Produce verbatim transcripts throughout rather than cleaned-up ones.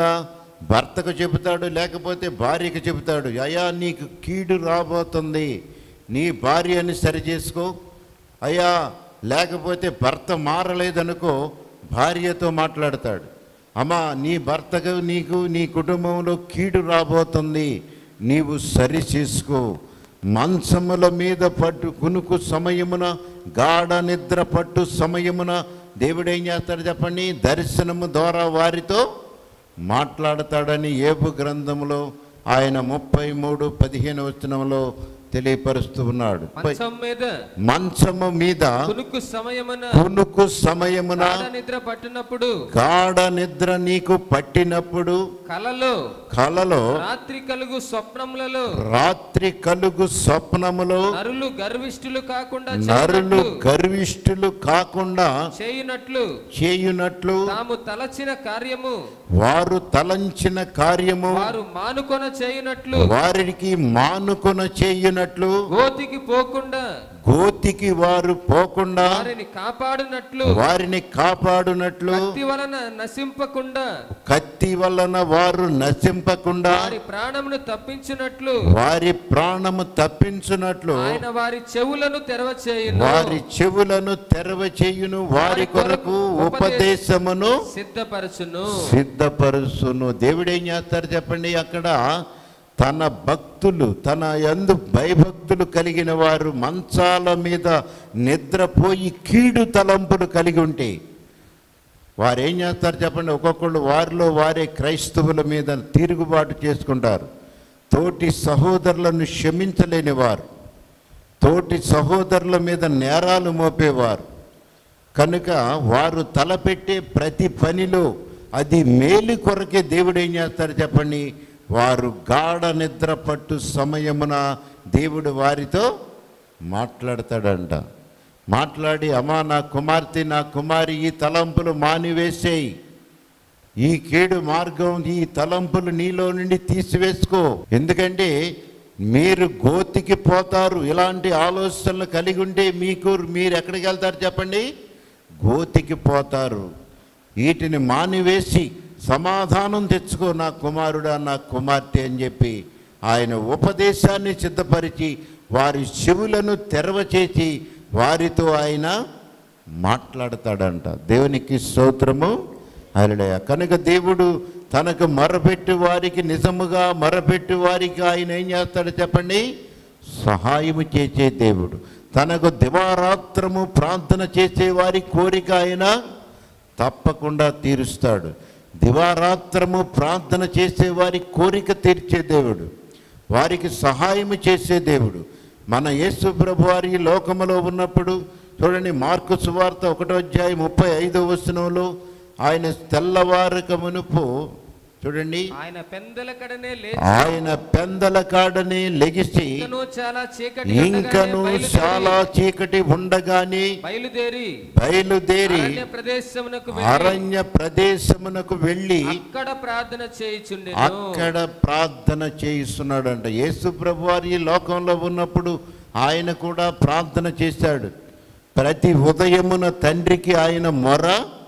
భర్తకు చెబుతాడు, లేకపోతే భార్యకు చెబుతాడు, అయ్యా నీకు కీడు రాబోతుంది, నీ భార్యని సరి చేసుకో. అయ్యా లేకపోతే భర్త మారలేదనుకో, భార్యతో మాట్లాడతాడు, అమ్మా నీ భర్తకు నీకు నీ కుటుంబంలో కీడు రాబోతుంది, నీవు సరి చేసుకో. మంచముల మీద పట్టు కునుకు సమయమున, గాఢ నిద్ర పట్టు సమయమున దేవుడు ఏం చేస్తాడు చెప్పండి? దర్శనము ద్వారా వారితో మాట్లాడతాడని యోబు గ్రంథంలో ఆయన ముప్పై మూడు పదిహేను వచనంలో తెలియపరుస్తూ ఉన్నాడు. మంచము మీద కునుకు సమయమున కునుకు సమయమున నిద్ర పట్టినప్పుడు, గాఢ నిద్ర నీకు పట్టినప్పుడు, కలలో కలలో రాత్రి కలుగు స్వప్నములలో రాత్రి కలుగు స్వప్నములో నరులు గర్విష్ఠులు కాకుండా నరులు గర్విష్ఠులు కాకుండా చేయునట్లు చేయునట్లు తాము తలచిన కార్యము వారు తలంచిన కార్యము వారు మానుకొన చేయునట్లు వారికి మానుకొన చేయునట్లు గోతికి పోకుండా గోతికి వారు పోకుండా వారిని కాపాడునట్లు వారిని కాపాడునట్లు కత్తి వలన నశింపకుండా కత్తి వలన వారు నశింపకుండా వారి ప్రాణమును తప్పించునట్లు వారి ప్రాణము తప్పించునట్లు ఆయన వారి చెవులను తెరవ చేయును వారి చెవులను తెరవ చేయును వారి కొరకు ఉపదేశమును సిద్ధపరచును సిద్ధపరచును. దేవుడు ఏం చేస్తారు చెప్పండి? అక్కడ తన భక్తులు, తన యందు భయభక్తులు కలిగిన వారు మంచాల మీద నిద్రపోయి కీడు తలంపులు కలిగి ఉంటే వారు ఏం చేస్తారు చెప్పండి? ఒక్కొక్కళ్ళు వారిలో వారే క్రైస్తవుల మీద తిరుగుబాటు చేసుకుంటారు. తోటి సహోదరులను క్షమించలేని వారు, తోటి సహోదరుల మీద నేరాలు మోపేవారు కనుక వారు తలపెట్టే ప్రతి పనిలో అది మేలు కొరకే దేవుడు ఏం చేస్తారు చెప్పండి? వారు గాఢ నిద్ర పట్టు సమయమున దేవుడు వారితో మాట్లాడతాడంట. మాట్లాడి, అమ్మా నా కుమార్తె నా కుమారి ఈ తలంపులు మానివేసేయి, ఈ కీడు మార్గం ఈ తలంపులు నీలో నుండి తీసివేసుకో, ఎందుకంటే మీరు గోతికి పోతారు. ఇలాంటి ఆలోచనలు కలిగి ఉంటే మీకు మీరు ఎక్కడికి వెళ్తారు చెప్పండి? గోతికి పోతారు. వీటిని మానివేసి సమాధానం తెచ్చుకో నా కుమారుడా నా కుమార్తె అని చెప్పి ఆయన ఉపదేశాన్ని సిద్ధపరిచి వారి చెవులను తెరవ చేసి వారితో ఆయన మాట్లాడతాడంట. దేవునికి స్తోత్రము, హల్లెలూయా. కనుక దేవుడు తనకు మొరపెట్టి వారికి, నిజముగా మొరపెట్టి వారికి ఆయన ఏం చేస్తాడు చెప్పండి? సహాయము చేసే దేవుడు. తనకు దివారాత్రము ప్రార్థన చేసే వారి కోరిక ఆయన తప్పకుండా తీరుస్తాడు. దివారాత్రము ప్రార్థన చేసే వారి కోరిక తీర్చే దేవుడు, వారికి సహాయము చేసే దేవుడు. మన యేసు ప్రభు వారి లోకములో ఉన్నప్పుడు చూడండి, మార్కు సువార్త ఒకటో అధ్యాయం ముప్పై ఐదో వచనంలో ఆయన తెల్లవారక మునుపు చూడండి, ఆయన పెందల కాడనే ఆయన పెందల కాడనే లెగిసి చాలా చీకటి ఇంకను చాలా చీకటి ఉండగానే బయలుదేరి బయలుదేరి ప్రదేశమునకు అరణ్య ప్రదేశమునకు వెళ్ళి అక్కడ ప్రార్థన చేయుచుండెను అక్కడ ప్రార్థన చేయిస్తున్నాడంట. యేసు ప్రభు వారి లోకంలో ఉన్నప్పుడు ఆయన కూడా ప్రార్థన చేశాడు. ప్రతి ఉదయమున తండ్రికి ఆయన మొర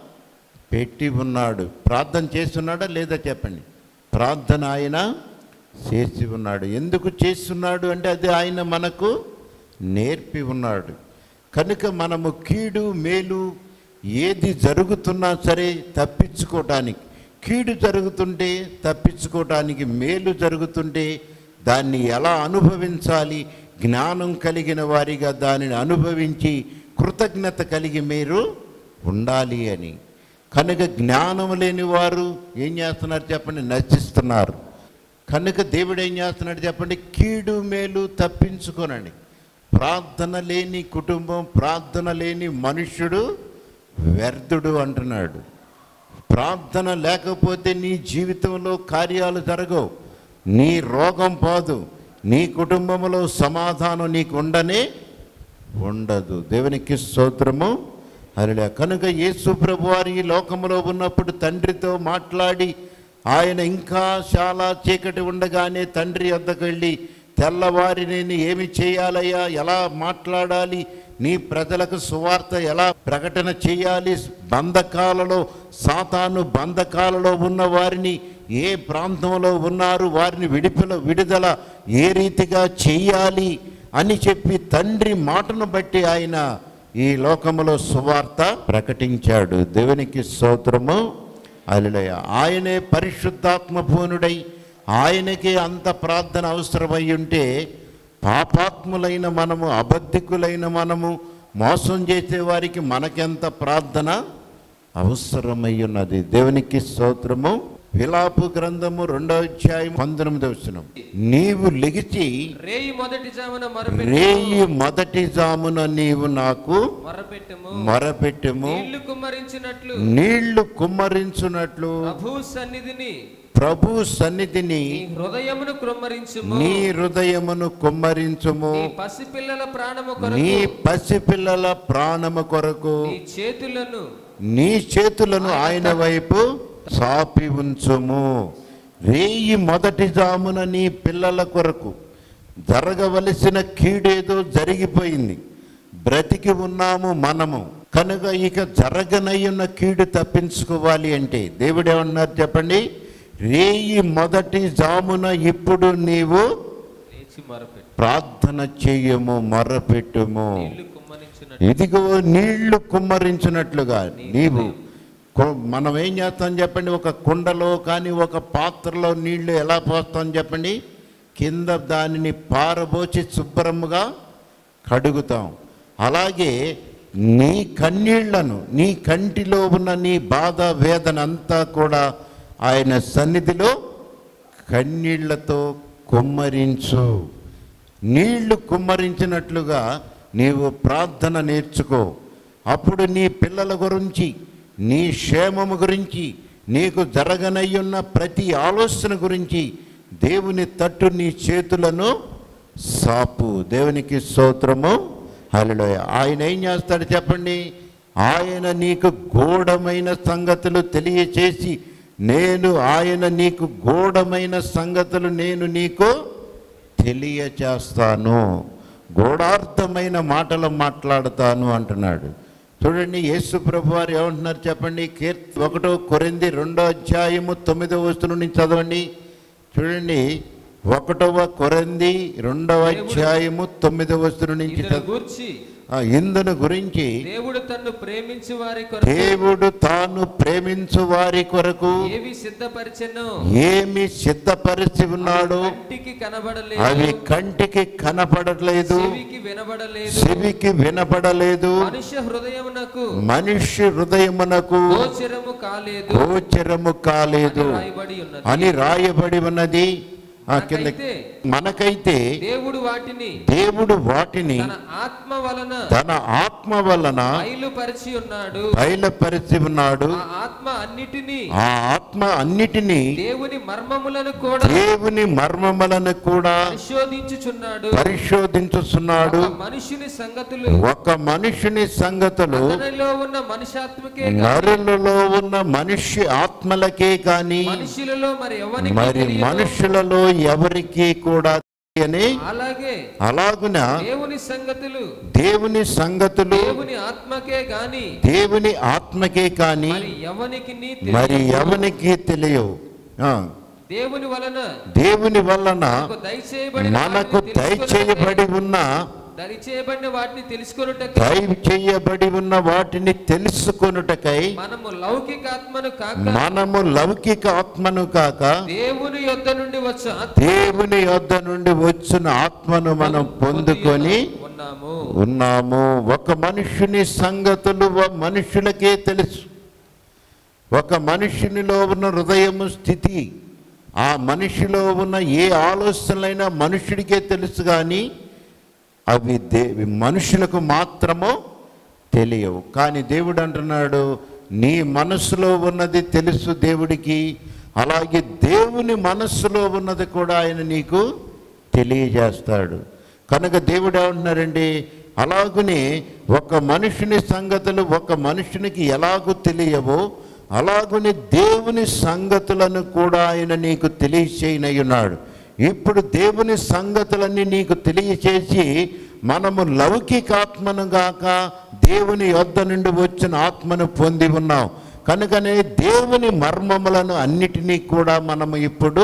పెట్టి ఉన్నాడు. ప్రార్థన చేస్తున్నాడా లేదా చెప్పండి? ప్రార్థన ఆయన చేసి ఉన్నాడు. ఎందుకు చేస్తున్నాడు అంటే అది ఆయన మనకు నేర్పి ఉన్నాడు. కనుక మనము కీడు మేలు ఏది జరుగుతున్నా సరే తప్పించుకోవటానికి, కీడు జరుగుతుంటే తప్పించుకోవటానికి, మేలు జరుగుతుంటే దాన్ని ఎలా అనుభవించాలి, జ్ఞానం కలిగిన వారిగా దానిని అనుభవించి కృతజ్ఞత కలిగి మీరు ఉండాలి అని. కనుక జ్ఞానం లేని వారు ఏం చేస్తున్నారు చెప్పండి? నశిస్తున్నారు. కనుక దేవుడు ఏం చేస్తున్నాడు చెప్పండి? కీడు మేలు తప్పించుకోనండి. ప్రార్థన లేని కుటుంబం, ప్రార్థన లేని మనుష్యుడు వ్యర్థుడు అంటున్నాడు. ప్రార్థన లేకపోతే నీ జీవితంలో కార్యాలు జరగవు, నీ రోగం పోదు, నీ కుటుంబంలో సమాధానం నీకు ఉండనే ఉండదు. దేవునికి స్తోత్రము, హల్లెలూయా. కనుక యేసు ప్రభు వారి ఈ లోకంలో ఉన్నప్పుడు తండ్రితో మాట్లాడి ఆయన ఇంకా చాలా చీకటి ఉండగానే తండ్రి వద్దకు వెళ్ళి, తెల్లవారి నేను ఏమి చేయాలయ్యా, ఎలా మాట్లాడాలి, నీ ప్రజలకు సువార్త ఎలా ప్రకటన చేయాలి, బంధకాలలో సాతాను బంధకాలలో ఉన్న వారిని ఏ ప్రాంతంలో ఉన్నారు, వారిని విడిపిల విడుదల ఏ రీతిగా చెయ్యాలి అని చెప్పి తండ్రి మాటను బట్టి ఆయన ఈ లోకములో సువార్త ప్రకటించాడు. దేవునికి స్తోత్రము. హల్లెలూయా. ఆయనే పరిశుద్ధాత్మ పూర్ణుడై ఆయనకే అంత ప్రార్థన అవసరమై ఉంటే పాపాత్ములైన మనము, అబద్ధికులైన మనము, మోసం చేసే వారికి మనకెంత ప్రార్థన అవసరమై ఉన్నది. దేవునికి స్తోత్రము. విలాపు గ్రంథము రెండో అధ్యాయం పంతొమ్మిదవ వచనం, నీవు లెగిచి రేయి మొదటి జామున రేయి మొదటి జామున నీవు నాకు మొరపెట్టుము మొరపెట్టుము నీళ్లు కుమ్మరించినట్లు నీళ్లు కుమ్మరించునట్లు ప్రభు సన్నిధిని ప్రభు సన్నిధిని నీ హృదయమును కుమ్మరించుము నీ హృదయమును కుమ్మరించుము నీ పసిపిల్లల ప్రాణము కొరకు నీ పసిపిల్లల ప్రాణము కొరకు నీ చేతులను నీ చేతులను ఆయన వైపు చాపి ఉంచుము. రేయి మొదటి జామున నీ పిల్లల కొరకు జరగవలసిన కీడేదో జరిగిపోయింది, బ్రతికి ఉన్నాము మనము కనుక ఇక జరగనయ్యున్న కీడు తప్పించుకోవాలి అంటే దేవుడు ఏమన్నారు చెప్పండి? రేయి మొదటి జామున ఇప్పుడు నీవు ప్రార్థన చెయ్యము, మొరపెట్టుము. ఇదిగో నీళ్లు కుమ్మరించినట్లుగా నీవు. మనం ఏం చేస్తాం చెప్పండి? ఒక కుండలో కానీ ఒక పాత్రలో నీళ్లు ఎలా పోస్తాం చెప్పండి? కింద దానిని పారబోచి శుభ్రముగా కడుగుతాం. అలాగే నీ కన్నీళ్లను, నీ కంటిలో ఉన్న నీ బాధ వేదన అంతా కూడా ఆయన సన్నిధిలో కన్నీళ్లతో కుమ్మరించు. నీళ్లు కుమ్మరించినట్లుగా నీవు ప్రార్థన నేర్చుకో. అప్పుడు నీ పిల్లల గురించి, నీ క్షేమము గురించి, నీకు జరగనయ్యున్న ప్రతి ఆలోచన గురించి దేవుని తట్టు నీ చేతులను సాపు. దేవునికి స్తోత్రము. హల్లెలూయా. ఆయన ఏం చేస్తాడు చెప్పండి? ఆయన నీకు గూఢమైన సంగతులు తెలియచేసి, నేను ఆయన నీకు గూఢమైన సంగతులు నేను నీకు తెలియచేస్తాను, గూఢార్థమైన మాటలు మాట్లాడతాను అంటున్నాడు. చూడండి, యేసు ప్రభు వారు ఏమంటున్నారు చెప్పండి? కీర్తి ఒకటో కొరింథీ రెండో అధ్యాయము తొమ్మిదవ వచనం నుంచి చదవండి. చూడండి, ఒకటవ కొరింథీ రెండవ అధ్యాయము తొమ్మిదవ వచనం నుంచి ఇందును గురించి దేవుడు తన్ను ప్రేమించు వారి కొరకు దేవుడు తాను ప్రేమించు వారి కొరకు ఏవి సిద్ధపరిచెను, ఏమి సిద్ధపరిచి ఉన్నాడు, కంటికి కనబడలేదు, అవి కంటికి కనపడలేదు, చెవికి వినబడలేదు, చెవికి వినపడలేదు, మనుష్య హృదయమునకు మనుష్య హృదయమునకు గోచరము కాలేదు గోచరము కాలేదు అని రాయబడి ఉన్నది. మనకైతే దేవుడు వాటిని దేవుడు వాటిని తన ఆత్మ వలన తన ఆత్మ వలన బయలుపరిచి ఉన్నాడు బయలుపరిచి ఉన్నాడు ఆ ఆత్మ అన్నిటిని ఆ ఆత్మ అన్నిటిని దేవుని మర్మములను కూడా దేవుని మర్మములను కూడా పరిశోధించుచున్నాడు పరిశోధించుచున్నాడు మనుషుని సంగతులు ఒక మనుషుని సంగతులు నరులలో ఉన్న మనుష్యాత్మకే నరులలో ఉన్న మనుష్య ఆత్మలకే కాని మనుషులలో మరి ఎవరికి మరి మనుషులలో ఎవరికి కూడా అని అలాగే అలాగున దేవుని సంగతులు దేవుని సంగతులు దేవుని ఆత్మకే గాని దేవుని ఆత్మకే కాని మరి ఎవనికి మరి ఎవనికి తెలియవు. దేవుని వలన దేవుని వలన మనకు దయచేయబడి ఉన్న దయచేయబడిన వాటిని తెలుసుకొనుటకై దయచేయబడి ఉన్న వాటిని తెలుసుకొనుటకై మనము లౌకిక ఆత్మను కాక మనము లౌకిక ఆత్మను కాక దేవుని యొద్ద నుండి వచ్చి దేవుని యొద్ద నుండి వచ్చిన ఆత్మను మనం పొందుకొని ఉన్నాము ఉన్నాము ఒక మనుషుని సంగతులు మనుషులకే తెలుసు. ఒక మనుషునిలో ఉన్న హృదయము స్థితి, ఆ మనిషిలో ఉన్న ఏ ఆలోచనలైనా మనుషుడికే తెలుసు, కానీ అవి దే మనుషులకు మాత్రమో తెలియవు. కానీ దేవుడు అంటున్నాడు, నీ మనస్సులో ఉన్నది తెలుసు దేవుడికి, అలాగే దేవుని మనస్సులో ఉన్నది కూడా ఆయన నీకు తెలియజేస్తాడు. కనుక దేవుడు ఏమంటున్నారండి, అలాగునే ఒక మనుషుని సంగతులు ఒక మనుషునికి ఎలాగూ తెలియవో అలాగుని దేవుని సంగతులను కూడా ఆయన నీకు తెలియచేయనయ్యున్నాడు. ఇప్పుడు దేవుని సంగతులన్నీ నీకు తెలియచేసి మనము లౌకిక ఆత్మను గాక దేవుని యొద్ద నుండి వచ్చిన ఆత్మను పొంది ఉన్నాం కనుకనే దేవుని మర్మములను అన్నిటినీ కూడా మనము ఇప్పుడు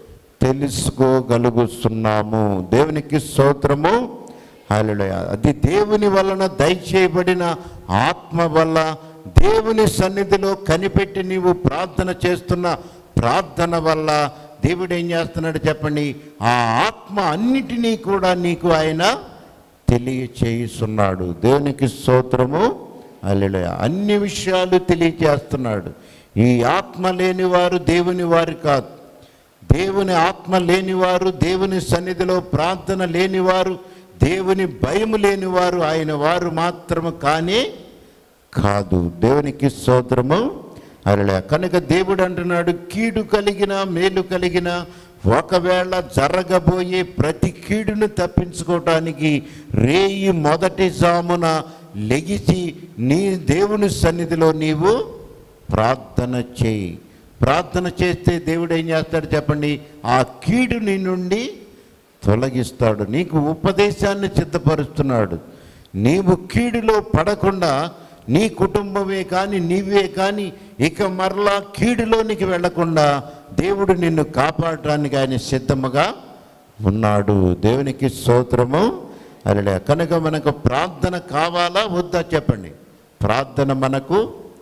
తెలుసుకోగలుగుతున్నాము. దేవునికి స్తోత్రము. హల్లెలూయా. అది దేవుని వలన దయచేయబడిన ఆత్మ వల్ల దేవుని సన్నిధిలో కనిపెట్టి నీవు ప్రార్థన చేస్తున్న ప్రార్థన వల్ల దేవుడు ఏం చేస్తున్నాడు చెప్పండి, ఆ ఆత్మ అన్నిటినీ కూడా నీకు ఆయన తెలియచేస్తున్నాడు. దేవునికి స్తోత్రము. హల్లెలూయా. అన్ని విషయాలు తెలియచేస్తున్నాడు. ఈ ఆత్మ లేనివారు దేవుని వారు కాదు. దేవుని ఆత్మ లేనివారు, దేవుని సన్నిధిలో ప్రార్థన లేనివారు, దేవుని భయం లేనివారు ఆయన వారు మాత్రము కానీ కాదు. దేవునికి స్తోత్రము. హల్లెలూయా. కనుక దేవుడు అంటున్నాడు, కీడు కలిగిన మేలు కలిగిన ఒకవేళ జరగబోయే ప్రతి కీడును తప్పించుకోవటానికి రేయి మొదటి జామున లెగిసి నీ దేవుని సన్నిధిలో నీవు ప్రార్థన చేయి. ప్రార్థన చేస్తే దేవుడు ఏం చేస్తాడు చెప్పండి, ఆ కీడు నీ నుండి తొలగిస్తాడు. నీకు ఉపదేశాన్ని సిద్ధపరుస్తున్నాడు. నీవు కీడులో పడకుండా నీ కుటుంబమే కానీ నీవే కానీ ఇక మరలా కీడులోనికి వెళ్లకుండా దేవుడు నిన్ను కాపాడటానికి ఆయన సిద్ధముగా ఉన్నాడు. దేవునికి స్తోత్రము. అలా కనుక మనకు ప్రార్థన కావాలా వద్దా చెప్పండి. ప్రార్థన మనకు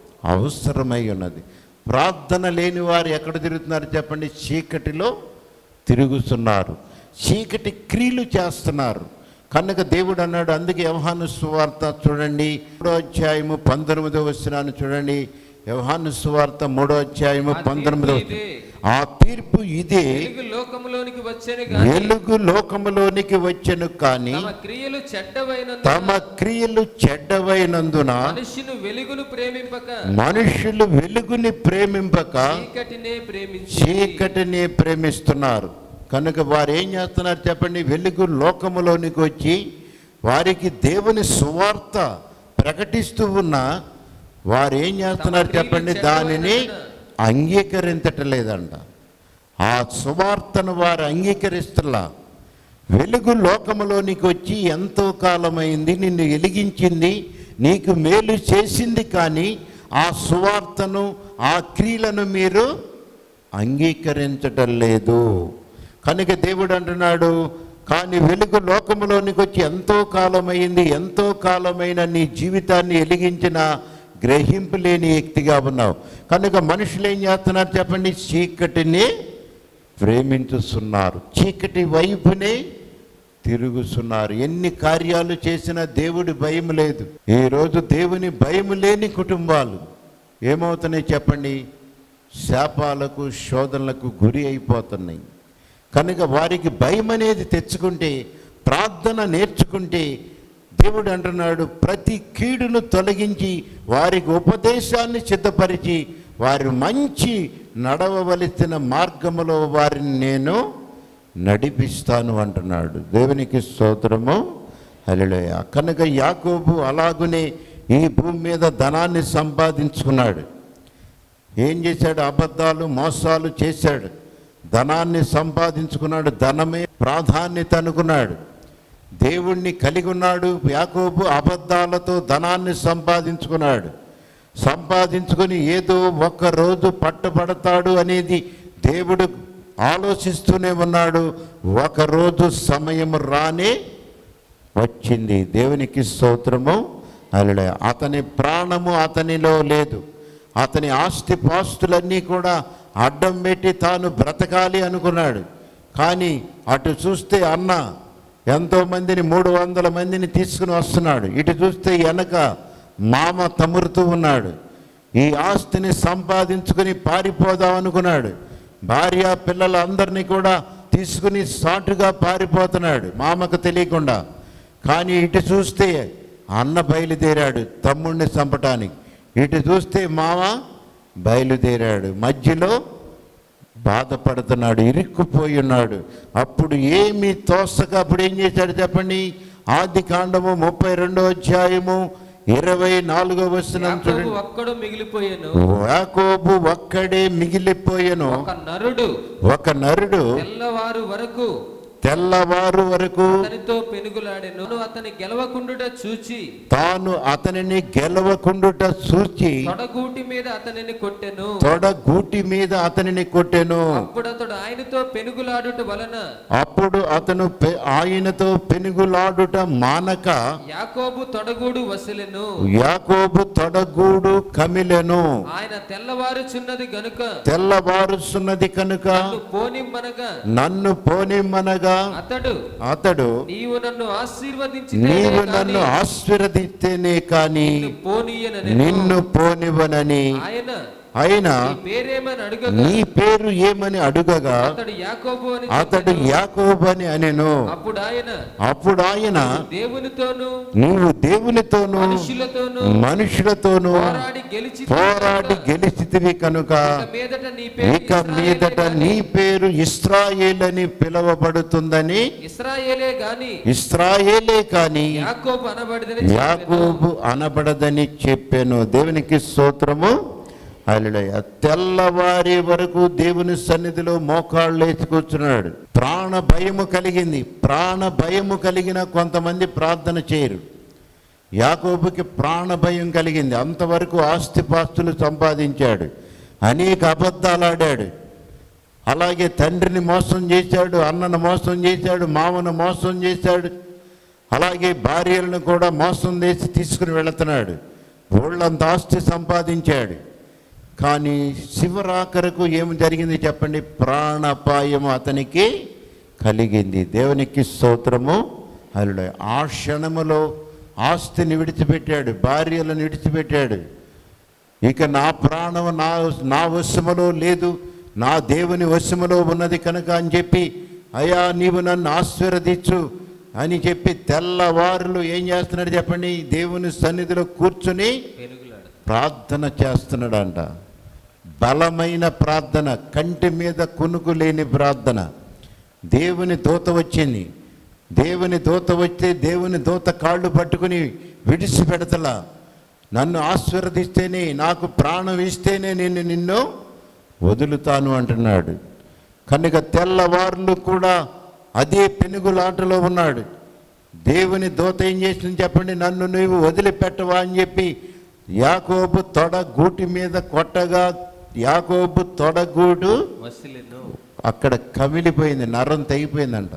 అవసరమై ఉన్నది. ప్రార్థన లేని వారు ఎక్కడ తిరుగుతున్నారు చెప్పండి, చీకటిలో తిరుగుతున్నారు, చీకటి క్రియలు చేస్తున్నారు. కనుక దేవుడు అన్నాడు, అందుకే యోహాను సువార్త చూడండి మూడో అధ్యాయము పంతొమ్మిదో వచనాన్ని చూడండి. యోహాను సువార్త మూడో అధ్యాయము పంతొమ్మిదో ఆ తీర్పు ఇదే, వెలుగు లోకములోనికి వచ్చెను వెలుగు లోకములోనికి వచ్చెను కానీ తమ క్రియలు చెడ్డవైనందున తమ క్రియలు చెడ్డవైనందున మనుష్యులు వెలుగును ప్రేమింపక మనుషులు వెలుగుని ప్రేమింపక చీకటినే ప్రేమించి చీకటిని ప్రేమిస్తున్నారు. కనుక వారు ఏం చేస్తున్నారు చెప్పండి, వెలుగు లోకములోనికి వచ్చి వారికి దేవుని సువార్త ప్రకటిస్తూ ఉన్నా వారు ఏం చేస్తున్నారు చెప్పండి, దానిని అంగీకరించటలేదంట. ఆ సువార్తను వారు అంగీకరిస్తున్నా. వెలుగు లోకములోనికి వచ్చి ఎంతో కాలమైంది, నిన్ను వెలిగించింది, నీకు మేలు చేసింది, కానీ ఆ సువార్తను ఆ క్రియలను మీరు అంగీకరించటం లేదు. కనుక దేవుడు అంటున్నాడు, కానీ వెలుగు లోకములోనికి వచ్చి ఎంతో కాలమైంది, ఎంతో కాలమైన నీ జీవితాన్ని వెలిగించిన గ్రహింపు లేని వ్యక్తిగా ఉన్నావు. కనుక మనుషులు ఏం చేస్తున్నారు చెప్పండి, చీకటిని ప్రేమించుతున్నారు, చీకటి వైపునే తిరుగుతున్నారు. ఎన్ని కార్యాలు చేసినా దేవుడి భయం లేదు. ఈరోజు దేవుని భయం లేని కుటుంబాలు ఏమవుతున్నాయి చెప్పండి, శాపాలకు శోధనలకు గురి అయిపోతున్నాయి. కనుక వారికి భయం అనేది తెచ్చుకుంటే, ప్రార్థన నేర్చుకుంటే దేవుడు అంటున్నాడు, ప్రతి కీడును తొలగించి వారికి ఉపదేశాన్ని సిద్ధపరిచి వారి మంచి నడవవలసిన మార్గములో వారిని నేను నడిపిస్తాను అంటున్నాడు. దేవునికి స్తోత్రము. హల్లెలూయా. కనుక యాకోబు అలాగునే ఈ భూమి మీద ధనాన్ని సంపాదించుకున్నాడు. ఏం చేశాడు, అబద్ధాలు మోసాలు చేశాడు, ధనాన్ని సంపాదించుకున్నాడు, ధనమే ప్రాధాన్యత అనుకున్నాడు. దేవుణ్ణి కలిగి ఉన్నాడు యాకోబు, అబద్ధాలతో ధనాన్ని సంపాదించుకున్నాడు. సంపాదించుకొని ఏదో ఒక్కరోజు పట్టుబడతాడు అనేది దేవుడు ఆలోచిస్తూనే ఉన్నాడు. ఒకరోజు సమయం రానే వచ్చింది. దేవునికి స్తోత్రము. హల్లెలూయా. అతని ప్రాణము అతనిలో లేదు. అతని ఆస్తి పాస్తులన్నీ కూడా అడ్డం పెట్టి తాను బ్రతకాలి అనుకున్నాడు. కానీ అటు చూస్తే అన్న ఎంతోమందిని మూడు వందల మందిని తీసుకుని వస్తున్నాడు, ఇటు చూస్తే వెనక మామ తమురుతూ ఉన్నాడు. ఈ ఆస్తిని సంపాదించుకుని పారిపోదాం అనుకున్నాడు. భార్య పిల్లలు అందరినీ కూడా తీసుకుని సాటుగా పారిపోతున్నాడు మామకు తెలియకుండా. కానీ ఇటు చూస్తే అన్న బయలుదేరాడు తమ్ముడిని చంపటానికి, ఇటు చూస్తే మామ బయలుదేరాడు. మధ్యలో బాధపడుతున్నాడు, ఇరుక్కుపోయి ఉన్నాడు. అప్పుడు ఏమి తోసక అప్పుడు ఏం చేశాడు చెప్పండి, ఆది కాండము ముప్పై రెండో అధ్యాయము ఇరవై నాలుగో వచనం చూడండి. ఒక్కడు మిగిలిపోయాను, యాకోబు ఒక్కడే మిగిలిపోయాను. ఒక నరుడు ఒక నరుడు తెల్లవారు వరకు తెల్లవారు వరకు అతనితో పెనుగులాడెను అతని గెలవకుండుట చూచి తాను అతనిని గెలవకుండుట చూచి తొడగూటి మీద అతనిని కొట్టెను తొడగూటి మీద అతనిని కొట్టెను. అప్పుడు అతడు ఆయనతో పెనుగులాడుట వలన అప్పుడు అతను పె- ఆయనతో పెనుగులాడుట మానక యాకోబు తొడగూడు వసలెను. యాకోబు తొడగూడు కమిలెను. ఆయన తెల్లవారుచున్నది గనుక తెల్లవారుస్తున్నది కనుక నన్ను పోనిమ్మనగా నన్ను పోనిమ్మనగా అతడు అతడు నీవు నన్ను ఆశీర్వదించి నీవు నన్ను ఆశీర్వదిస్తేనే కాని పోనీయనని నిన్ను పోనివ్వనని ఆయన అయినా నీ పేరేమని అడుగగా నీ పేరు ఏమని అడుగగా అతడు యాకోబు అని అతడు చెప్పెను. యాకోబు అని అనెను. అప్పుడు ఆయన అప్పుడు ఆయన దేవునితోను నీవు దేవునితోను మనుషులతోను మనుషులతోను పోరాడి గెలిచి పోరాడి గెలిచితివి కనుక ఇక మీదట నీ పేరు ఇక మీదట నీ పేరు ఇశ్రాయేల్ అని పిలువబడుతుందని ఇశ్రాయేలే గాని ఇశ్రాయేలే కాని యాకోబు అనబడిదని చెప్పెను. యాకోబు అనబడదని చెప్పాను. దేవునికి స్తోత్రము. హల్లెలూయా. తెల్లవారి వరకు దేవుని సన్నిధిలో మోకాళ్ళు వేసి కూర్చున్నాడు. ప్రాణ భయము కలిగింది. ప్రాణ భయము కలిగిన కొంతమంది ప్రార్థన చేయరు. యాకోబుకి ప్రాణ భయం కలిగింది. అంతవరకు ఆస్తిపాస్తులు సంపాదించాడు, అనేక అబద్ధాలు ఆడాడు. అలాగే తండ్రిని మోసం చేశాడు, అన్నను మోసం చేశాడు, మామను మోసం చేశాడు. అలాగే భార్యలను కూడా మోసం చేసి తీసుకుని వెళుతున్నాడు. ఊళ్ళంత ఆస్తి సంపాదించాడు. కానీ శివరాఖరకు ఏమి జరిగింది చెప్పండి? ప్రాణాపాయము అతనికి కలిగింది. దేవునికి స్తోత్రము. హల్లెలూయా. ఆ క్షణములో ఆస్తిని విడిచిపెట్టాడు, భార్యలను విడిచిపెట్టాడు. ఇక నా ప్రాణం నా నా వశములో లేదు, నా దేవుని వశములో ఉన్నది కనుక అని చెప్పి, అయ్యా నీవు నన్ను ఆశీర్వదించు అని చెప్పి తెల్లవారులు ఏం చేస్తున్నాడు చెప్పండి? దేవుని సన్నిధిలో కూర్చుని ప్రార్థన చేస్తున్నాడంట. బలమైన ప్రార్థన, కంటి మీద కునుకు లేని ప్రార్థన. దేవుని దూత వచ్చింది. దేవుని దూత వస్తే దేవుని దూత కాళ్ళు పట్టుకుని విడిచిపెడతలా. నన్ను ఆశీర్వదిస్తేనే, నాకు ప్రాణం ఇస్తేనే నేను నిన్ను వదులుతాను అంటున్నాడు. కనుక తెల్లవారులు కూడా అదే పెనుగులాటలో ఉన్నాడు. దేవుని దూత ఏం చేసింది చెప్పండి? నన్ను నీవు వదిలిపెట్టవా అని చెప్పి యాకోబు తొడ గూటి మీద కొట్టగా యాకోబు తొడగూడు వసలెను. అక్కడ కమిలిపోయింది, నరం తెగిపోయిందంట.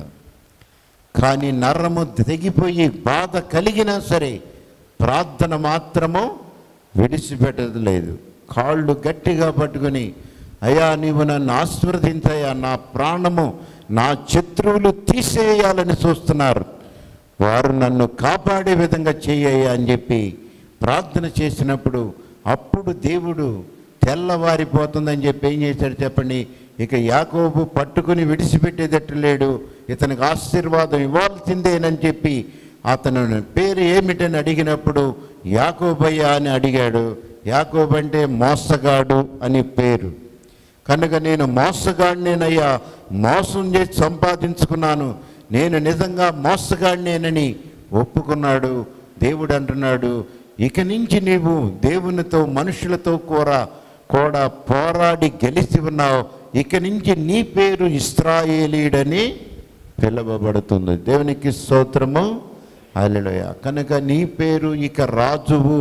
కానీ నరము తెగిపోయి బాధ కలిగినా సరే ప్రార్థన మాత్రము విడిచిపెట్టలేదు. కాళ్ళు గట్టిగా పట్టుకుని, అయ్యా నీవు నన్ను ఆశీర్వదించయ్యా, నా ప్రాణము నా శత్రువులు తీసేయాలని చూస్తున్నారు, వారు నన్ను కాపాడే విధంగా చేయ్యా అని చెప్పి ప్రార్థన చేసినప్పుడు అప్పుడు దేవుడు తెల్లవారిపోతుందని చెప్పి ఏం చేశాడు చెప్పండి? ఇక యాకోబు పట్టుకుని విడిచిపెట్టేటట్టు లేడు, ఇతనికి ఆశీర్వాదం ఇవ్వాల్సిందేనని చెప్పి అతను పేరు ఏమిటని అడిగినప్పుడు యాకోబయ్య అని అడిగాడు. యాకోబు అంటే మోసగాడు అని పేరు. కనుక నేను మోసగాడినేనయ్యా, మోసం చేసి సంపాదించుకున్నాను, నేను నిజంగా మోసగాడినేనని ఒప్పుకున్నాడు. దేవుడు అంటున్నాడు, ఇక నుంచి నీవు దేవునితో మనుషులతో కూడా కూడా పోరాడి గెలిచి ఉన్నావు, ఇక నుంచి నీ పేరు ఇశ్రాయేలీయుడని పిలువబడుతుంది. దేవునికి స్తోత్రము. హల్లెలూయా. కనుక నీ పేరు ఇక రాజువు,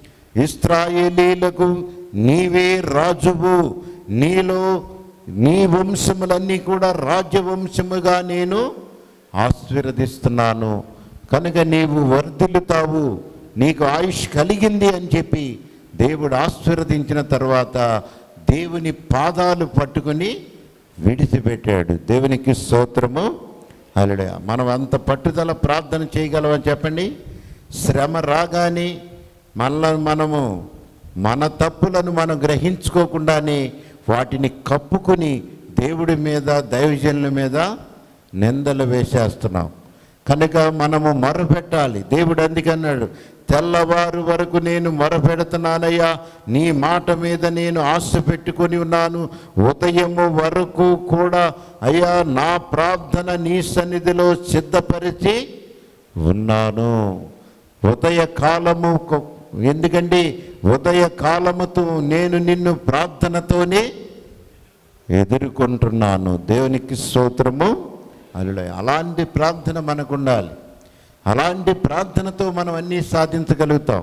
ఇశ్రాయేలీయులకు నీవే రాజువు, నీలో నీ వంశములన్నీ కూడా రాజ్యవంశముగా నేను ఆశీర్వదిస్తున్నాను, కనుక నీవు వర్ధిల్లుతావు, నీకు ఆయుష్ కలిగింది అని చెప్పి దేవుడు ఆశీర్వదించిన తర్వాత దేవుని పాదాలు పట్టుకుని విడిచిపెట్టాడు. దేవునికి స్తోత్రము. హల్లెలూయా. మనం అంత పట్టుదల ప్రార్థన చేయగలమని చెప్పండి? శ్రమ రాగానే మళ్ళా మనము మన తప్పులను మనం గ్రహించుకోకుండానే వాటిని కప్పుకుని దేవుడి మీద దైవజనుల మీద నిందలు వేసేస్తున్నాం. కనుక మనము మొరపెట్టాలి. దేవుడు అందుకన్నాడు, తెల్లవారు వరకు నేను మొరపెడుతున్నానయ్యా, నీ మాట మీద నేను ఆశ పెట్టుకొని ఉన్నాను, ఉదయము వరకు కూడా అయ్యా నా ప్రార్థన నీ సన్నిధిలో సిద్ధపరిచి ఉన్నాను. ఉదయ కాలము, ఎందుకంటే ఉదయ కాలముతో నేను నిన్ను ప్రార్థనతోనే ఎదుర్కొంటున్నాను. దేవునికి స్తోత్రము. హల్లెలూయా. అలాంటి ప్రార్థన మనకు ఉండాలి. అలాంటి ప్రార్థనతో మనం అన్నీ సాధించగలుగుతాం.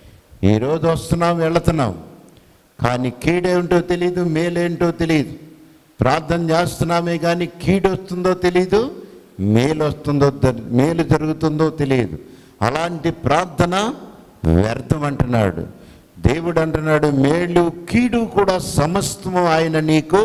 ఈరోజు వస్తున్నాం, వెళుతున్నాం, కానీ కీడేంటో తెలియదు, మేలేంటో తెలియదు. ప్రార్థన చేస్తున్నామే కానీ కీడు వస్తుందో తెలియదు, మేలు వస్తుందో మేలు జరుగుతుందో తెలియదు. అలాంటి ప్రార్థన వ్యర్థం అంటున్నాడు దేవుడు. అంటున్నాడు, మేలు కీడు కూడా సమస్తము ఆయన నీకు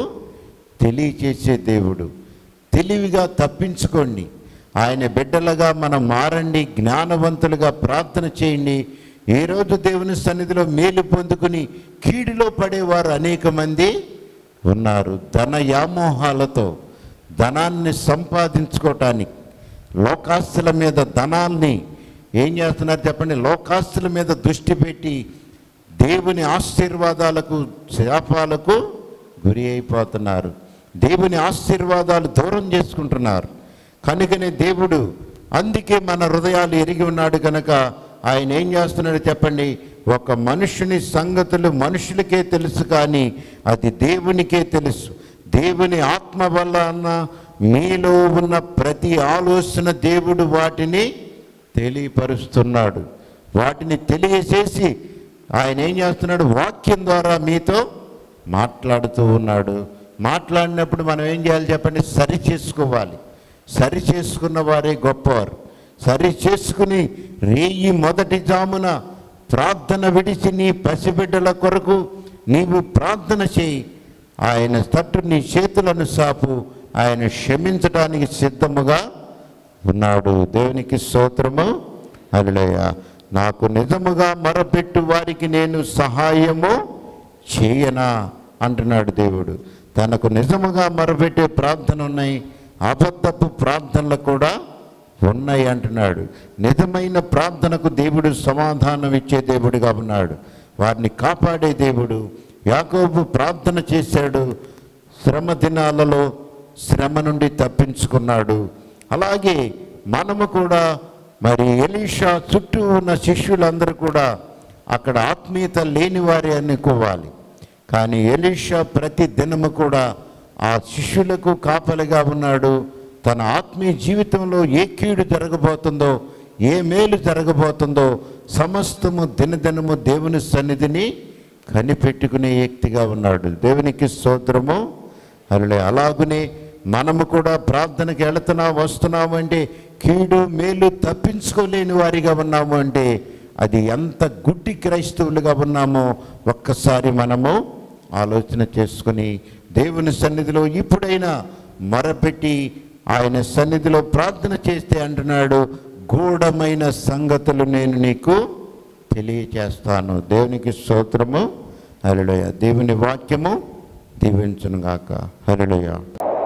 తెలియచేసే దేవుడు. తెలివిగా తప్పించుకోండి. ఆయన బిడ్డలుగా మనం మారండి, జ్ఞానవంతులుగా ప్రార్థన చేయండి. ఏ రోజు దేవుని సన్నిధిలో మేలు పొందుకుని కీడులో పడేవారు అనేక మంది ఉన్నారు. ధన వ్యామోహాలతో ధనాన్ని సంపాదించుకోవటానికి, లోకాస్తుల మీద ధనాల్ని ఏం చేస్తున్నారు చెప్పండి, లోకాస్తుల మీద దృష్టి పెట్టి దేవుని ఆశీర్వాదాలకు శాపాలకు గురి అయిపోతున్నారు. దేవుని ఆశీర్వాదాలు దూరం చేసుకుంటున్నారు. కనుకనే దేవుడు అందుకే మన హృదయాలు ఎరిగి ఉన్నాడు కనుక ఆయన ఏం చేస్తున్నాడు చెప్పండి, ఒక మనుషుని సంగతులు మనుషులకే తెలుసు, కానీ అది దేవునికే తెలుసు. దేవుని ఆత్మ వల్ల అన్న మీలో ఉన్న ప్రతి ఆలోచన దేవుడు వాటిని తెలియపరుస్తున్నాడు. వాటిని తెలియచేసి ఆయన ఏం చేస్తున్నాడు, వాక్యం ద్వారా మీతో మాట్లాడుతూ ఉన్నాడు. మాట్లాడినప్పుడు మనం ఏం చేయాలి చెప్పండి, సరి చేసుకోవాలి. సరి చేసుకున్న వారే గొప్పవారు. సరి చేసుకుని రేయి మొదటి జామున ప్రార్థన విడిచి నీ పసిబిడ్డల కొరకు నీవు ప్రార్థన చేయి. ఆయన తట్టు నీ చేతులను సాపు. ఆయన క్షమించడానికి సిద్ధముగా ఉన్నాడు. దేవునికి స్తోత్రము. హల్లెలూయా. నాకు నిజముగా మొరపెట్టు వారికి నేను సహాయము చేయనా అంటున్నాడు దేవుడు. తనకు నిజముగా మొరపెట్టే ప్రార్థన ఉన్నాయి, అబద్ధపు ప్రార్థనలు కూడా ఉన్నాయి అంటున్నాడు. నిజమైన ప్రార్థనకు దేవుడు సమాధానం ఇచ్చే దేవుడిగా ఉన్నాడు. వారిని కాపాడే దేవుడు. యాకోబు ప్రార్థన చేశాడు, శ్రమ దినాలలో శ్రమ నుండి తప్పించుకున్నాడు. అలాగే మనము కూడా మరి ఎలీషా చుట్టూ ఉన్న శిష్యులందరూ కూడా అక్కడ ఆత్మీయత లేని వారే అనుకోవాలి. కానీ ఎలీషా ప్రతి దినము కూడా ఆ శిష్యులకు కాపలిగా ఉన్నాడు. తన ఆత్మీయ జీవితంలో ఏ కీడు జరగబోతుందో, ఏ మేలు జరగబోతుందో సమస్తము దినదినము దేవుని సన్నిధిని కనిపెట్టుకునే వ్యక్తిగా ఉన్నాడు. దేవునికి స్తోత్రము. అలా అలాగునే మనము కూడా ప్రార్థనకి వెళుతున్నా వస్తున్నాము అంటే కీడు మేలు తప్పించుకోలేని వారిగా ఉన్నాము అంటే అది ఎంత గుడ్డి క్రైస్తవులుగా ఉన్నామో ఒక్కసారి మనము ఆలోచన చేసుకుని దేవుని సన్నిధిలో ఇప్పుడైనా మొరపెట్టి ఆయన సన్నిధిలో ప్రార్థన చేస్తే అంటున్నాడు, గూఢమైన సంగతులు నేను నీకు తెలియచేస్తాను. దేవునికి స్తోత్రము. హల్లెలూయా. దేవుని వాక్యము దీవించునుగాక. హల్లెలూయా.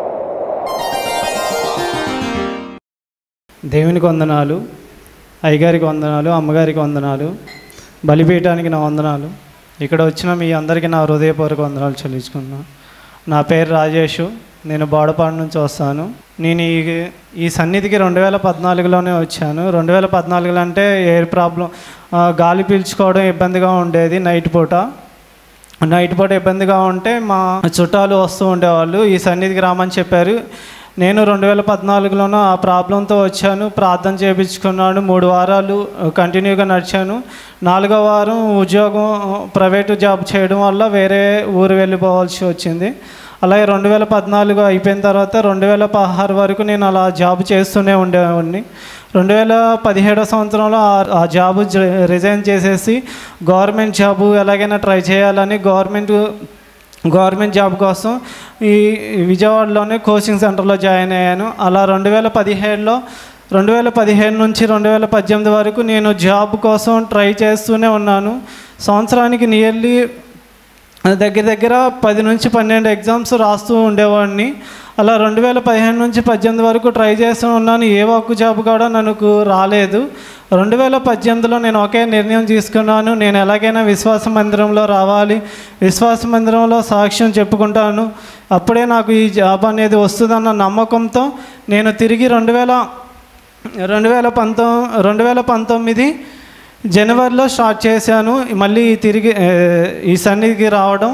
దేవునికి వందనాలు, అయ్యగారికి వందనాలు, అమ్మగారికి వందనాలు, బలిపీఠానికి నా వందనాలు. ఇక్కడ వచ్చిన మీ అందరికీ నా హృదయపూర్వక వందనాలు చెల్లించుకున్నాను. నా పేరు రాజేషు, నేను బోడపాడు నుంచి వస్తాను. నేను ఈ ఈ సన్నిధికి రెండు వేల పద్నాలుగులోనే వచ్చాను. రెండు వేల పద్నాలుగులో అంటే ఎయిర్ ప్రాబ్లం, గాలి పీల్చుకోవడం ఇబ్బందిగా ఉండేది. నైట్ పూట నైట్ పూట ఇబ్బందిగా ఉంటే మా చుట్టాలు వస్తూ ఉండేవాళ్ళు, ఈ సన్నిధికి రామని చెప్పారు. నేను రెండు వేల పద్నాలుగులోనూ ఆ ప్రాబ్లంతో వచ్చాను, ప్రార్థన చేయించుకున్నాను. మూడు వారాలు కంటిన్యూగా నడిచాను. నాలుగో వారం ఉద్యోగం, ప్రైవేటు జాబ్ చేయడం వల్ల వేరే ఊరు వెళ్ళిపోవాల్సి వచ్చింది. అలాగే రెండు వేల పద్నాలుగు అయిపోయిన తర్వాత రెండు వేల పదహారు వరకు నేను అలా జాబ్ చేస్తూనే ఉండేవాడిని. రెండు వేల పదిహేడో సంవత్సరంలో ఆ జాబు రిజైన్ చేసేసి గవర్నమెంట్ జాబు ఎలాగైనా ట్రై చేయాలని గవర్నమెంట్ గవర్నమెంట్ జాబ్ కోసం ఈ విజయవాడలోనే కోచింగ్ సెంటర్లో జాయిన్ అయ్యాను. అలా రెండు వేల పదిహేడులో రెండు వేల పదిహేడు నుంచి రెండు వేల పద్దెనిమిది వరకు నేను జాబ్ కోసం ట్రై చేస్తూనే ఉన్నాను. సంవత్సరానికి నియర్లీ దగ్గర దగ్గర పది నుంచి పన్నెండు ఎగ్జామ్స్ రాస్తూ ఉండేవాడిని. అలా రెండు వేల పదిహేను నుంచి పద్దెనిమిది వరకు ట్రై చేస్తూ ఉన్నాను. ఏ ఒక్క జాబ్ కూడా నాకు రాలేదు. రెండు వేల పద్దెనిమిదిలో నేను ఒకే నిర్ణయం తీసుకున్నాను, నేను ఎలాగైనా విశ్వాస మందిరంలో రావాలి, విశ్వాస మందిరంలో సాక్ష్యం చెప్పుకుంటాను, అప్పుడే నాకు ఈ జాబ్ అనేది వస్తుందన్న నమ్మకంతో నేను తిరిగి రెండు వేల రెండు వేల పంతొమ్మిది రెండు వేల పంతొమ్మిది జనవరిలో స్టార్ట్ చేశాను. మళ్ళీ తిరిగి ఈ సన్నిధికి రావడం.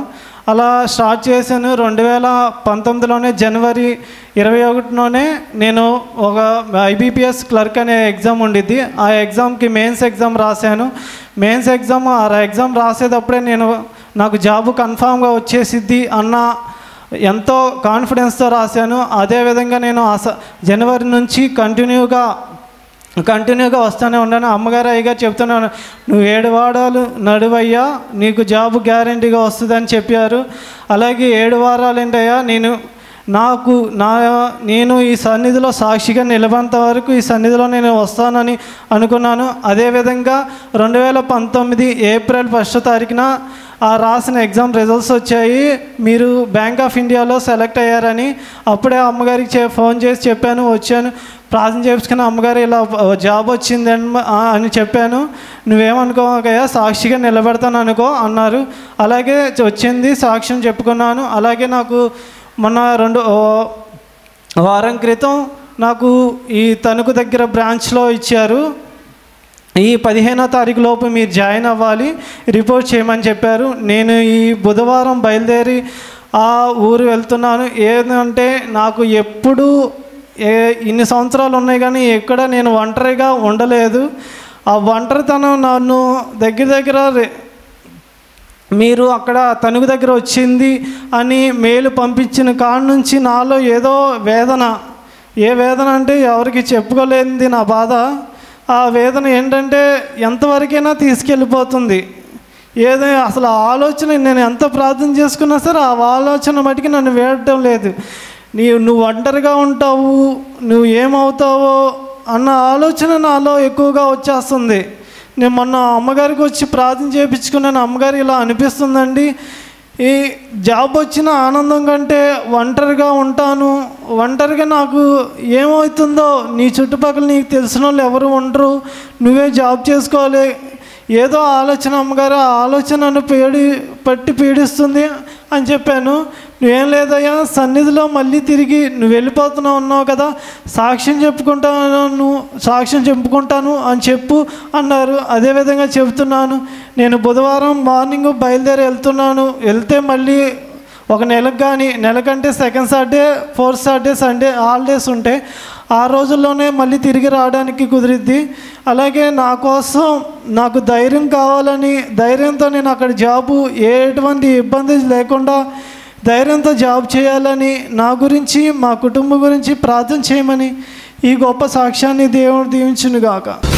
అలా స్టార్ట్ చేశాను. రెండు వేల పంతొమ్మిదిలోనే జనవరి ఇరవై ఒకటిలోనే నేను ఒక ఐబీపీఎస్ క్లర్క్ అనే ఎగ్జామ్ ఉండిద్ది. ఆ ఎగ్జామ్కి మెయిన్స్ ఎగ్జామ్ రాశాను. మెయిన్స్ ఎగ్జామ్ ఆ ఎగ్జామ్ రాసేటప్పుడే నేను నాకు జాబు కన్ఫామ్గా వచ్చేసిద్ది అన్న ఎంతో కాన్ఫిడెన్స్తో రాశాను. అదేవిధంగా నేను జనవరి నుంచి కంటిన్యూగా కంటిన్యూగా వస్తూనే ఉన్నాను. అమ్మగారు అయ్యగారు చెప్తున్నాను, నువ్వు ఏడు వారాలు నడువయ్యా, నీకు జాబు గ్యారంటీగా వస్తుందని చెప్పారు. అలాగే ఏడు వారాలు ఏంటయ్యా, నేను నాకు నా నేను ఈ సన్నిధిలో సాక్షిగా నిలబడేంత వరకు ఈ సన్నిధిలో నేను వస్తానని అనుకున్నాను. అదేవిధంగా రెండు వేల పంతొమ్మిది ఏప్రిల్ ఫస్ట్ తారీఖున ఆ రాసిన ఎగ్జామ్ రిజల్ట్స్ వచ్చాయి. మీరు బ్యాంక్ ఆఫ్ ఇండియాలో సెలెక్ట్ అయ్యారని. అప్పుడే అమ్మగారికి చే ఫోన్ చేసి చెప్పాను, వచ్చాను, ప్రార్థన చేసుకుని అమ్మగారు ఇలా జాబ్ వచ్చింది అని చెప్పాను. నువ్వేమనుకోకయ్యా, సాక్షిగా నిలబెడతాను అనుకో అన్నారు. అలాగే వచ్చింది, సాక్ష్యం చెప్పుకున్నాను. అలాగే నాకు మొన్న రెండు వారం క్రితం నాకు ఈ తణుకు దగ్గర బ్రాంచ్లో ఇచ్చారు. ఈ పదిహేనో తారీఖు లోపు మీరు జాయిన్ అవ్వాలి, రిపోర్ట్ చేయమని చెప్పారు. నేను ఈ బుధవారం బయలుదేరి ఆ ఊరు వెళ్తున్నాను. ఏంటంటే నాకు ఎప్పుడు ఏ ఇన్ని సంవత్సరాలు ఉన్నాయి కానీ ఎక్కడ నేను ఒంటరిగా ఉండలేదు. ఆ ఒంటరితనం నన్ను దగ్గర దగ్గర మీరు అక్కడ తణుకు దగ్గర వచ్చింది అని మెయిల్ పంపించిన కాడ నుంచి నాలో ఏదో వేదన. ఏ వేదన అంటే ఎవరికి చెప్పుకోలేనిది నా బాధ. ఆ వేదన ఏంటంటే ఎంతవరకైనా తీసుకెళ్ళిపోతుంది. ఏదో అసలు ఆలోచన నేను ఎంత ప్రార్థన చేసుకున్నా సరే ఆ ఆలోచన మటుకి నన్ను వేయటం లేదు. నీ నువ్వు ఒంటరిగా ఉంటావు, నువ్వు ఏమవుతావో అన్న ఆలోచన నాలో ఎక్కువగా వచ్చేస్తుంది. నేను మొన్న అమ్మగారికి వచ్చి ప్రార్థన చేయించుకున్నాను. అమ్మగారు ఇలా అనిపిస్తుందండి, ఈ జాబ్ వచ్చిన ఆనందం కంటే ఒంటరిగా ఉంటాను, ఒంటరిగా నాకు ఏమవుతుందో నీ చుట్టుపక్కల నీకు తెలిసిన వాళ్ళు ఎవరు ఉండరు, నువ్వే జాబ్ చేసుకోవాలి, ఏదో ఆలోచన అమ్మగారు ఆ ఆలోచన నన్ను పీడి పట్టి పీడిస్తుంది అని చెప్పాను. నువ్వేం లేదయ్యా, సన్నిధిలో మళ్ళీ తిరిగి నువ్వు వెళ్ళిపోతున్నావు ఉన్నావు కదా, సాక్ష్యం చెప్పుకుంటాను, నువ్వు సాక్ష్యం చెప్పుకుంటాను అని చెప్పు అన్నారు. అదేవిధంగా చెబుతున్నాను. నేను బుధవారం మార్నింగ్ బయలుదేరి వెళ్తున్నాను. వెళ్తే మళ్ళీ ఒక నెలకు కానీ నెలకంటే second Saturday fourth Saturday Sunday holidays ఉంటాయి. ఆ రోజుల్లోనే మళ్ళీ తిరిగి రావడానికి కుదిరిద్ది. అలాగే నా కోసం నాకు ధైర్యం కావాలని, ధైర్యంతో నేను అక్కడ జాబు ఎటువంటి ఇబ్బంది లేకుండా ధైర్యంతో జాబ్ చేయాలని, నా గురించి మా కుటుంబం గురించి ప్రార్థన చేయమని ఈ గొప్ప సాక్ష్యాన్ని దేవుడు దీవించునుగాక.